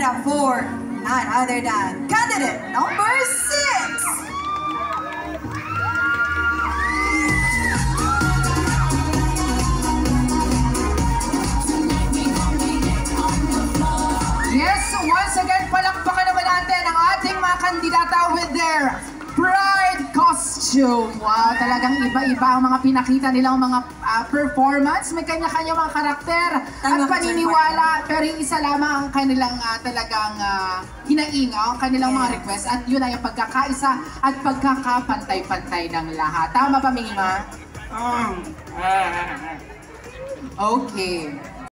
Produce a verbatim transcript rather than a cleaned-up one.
up for none other than candidate number six. Yes, once again, palakpakan naman natin ang ating mga kandidata with their Pride costume. Wow, talagang iba-iba ang mga pinakita nilang mga uh, performance. May kanya-kanya mga karakter at paniniwala. Pero yung isa lamang ang kanilang uh, talagang uh, hinaing, ang kanilang mga request. At yun ay ang pagkakaisa at pagkakapantay-pantay ng lahat. Tama ba, Mingma? Okay.